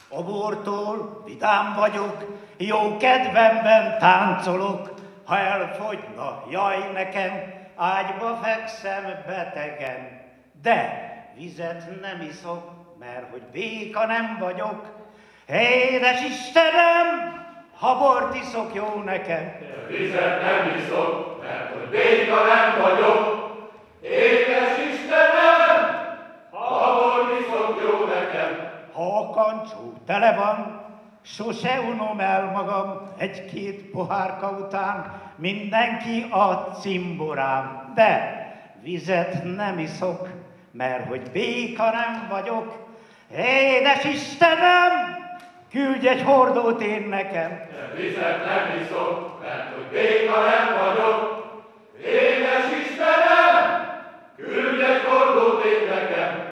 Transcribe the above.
A bortól vidám vagyok, jó kedvemben táncolok, ha elfogyna, jaj nekem, ágyba fekszem betegen. De vizet nem iszok, mert hogy béka nem vagyok. Édes Istenem, ha bort iszok, jó nekem. De vizet nem iszok, mert hogy béka nem vagyok. Édes Istenem, ha bort iszok, jó nekem. Ha a kancsó tele van, sose unom el magam, egy-két pohárka után mindenki a cimborám. De vizet nem iszok, mert hogy béka nem vagyok. Édes Istenem, küldj egy hordót én nekem. De vizet nem iszok, mert hogy béka nem vagyok. Édes Istenem, küldj egy hordót én